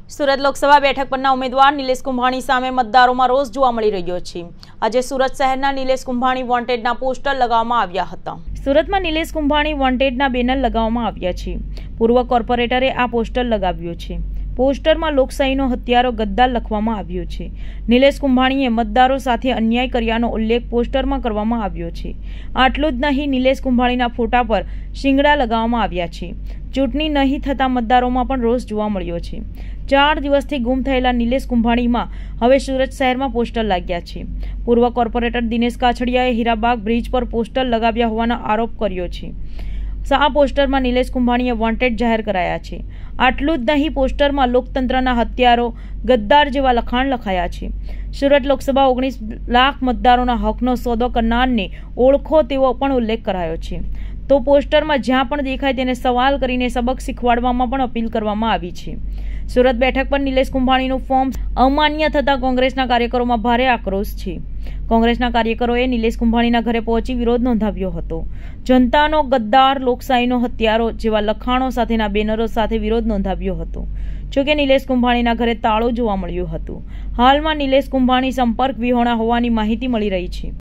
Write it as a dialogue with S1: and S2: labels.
S1: સુરત લોકસભા બેઠક પરના ઉમેદવાર નિલેશ કુંભાણી સામે મતદારોમાં રોષ જોવા મળી રહ્યો છે। આજે સુરત શહેરના નિલેશ કુંભાણી વોન્ટેડના પોસ્ટર લગાવવામાં આવ્યા હતા। સુરતમાં નિલેશ કુંભાણી વોન્ટેડના બેનર લગાવવામાં આવ્યા છે। પૂર્વ કોર્પોરેટરે આ પોસ્ટર લગાવ્યું છે। પોસ્ટરમાં લોકશાહીનો હત્યારો ગદ્દાર લખવામાં આવ્યો છે। નિલેશ કુંભાણીએ મતદારો સાથે અન્યાય કર્યાનો ઉલ્લેખ પોસ્ટરમાં કરવામાં આવ્યો છે। આટલું જ નહીં, નિલેશ કુંભાણીના ફોટા પર શિંગડા લગાવવામાં આવ્યા છે। ચૂંટણી નહીં થતા મતદારોમાં પણ રોષ જોવા મળ્યો છે। 4 દિવસથી ગુમ થયેલા નિલેશ કુંભાણીમાં હવે સુરત શહેરમાં પોસ્ટર લાગ્યા છે। પૂર્વ કોર્પોરેટર દિનેશ કાછડિયાએ હીરાબાગ બ્રિજ પર પોસ્ટર લગાવ્યા હોવાનો આરોપ કર્યો છે। આ પોસ્ટરમાં નિલેશ કુંભાણીએ વોન્ટેડ જાહેર કરાયા છે। આટલું જ નહીં, પોસ્ટરમાં લોકતંત્રના હત્યારો ગદ્દાર જેવા લખાણ લખાયા છે। સુરત લોકસભા 19 લાખ મતદારોના હકનો સોદો કરનારને ઓળખો તેવો પણ ઉલ્લેખ કરાયો છે। તો પોસ્ટરમાં જ્યાં પણ દેખાય તેને સવાલ કરીને સબક શીખવાડવામાં પણ અપીલ કરવામાં આવી છે। સુરત બેઠક પર નિલેશ કુંભાણીનું ફોર્મ અમાન્ય થતા કોંગ્રેસના કાર્યકરોમાં ભારે આક્રોશ છે। કોંગ્રેસના કાર્યકરોએ નિલેશ કુંભાણીના ઘરે પહોંચી વિરોધ નોંધાવ્યો હતો। જનતાનો ગદ્દાર, લોકશાહીનો હત્યારો જેવા લખાણો સાથેના બેનરો સાથે વિરોધ નોંધાવ્યો હતો। જોકે નિલેશ કુંભાણીના ઘરે તાળું જોવા મળ્યું હતું। હાલમાં નિલેશ કુંભાણી સંપર્ક વિહોણા હોવાની માહિતી મળી રહી છે।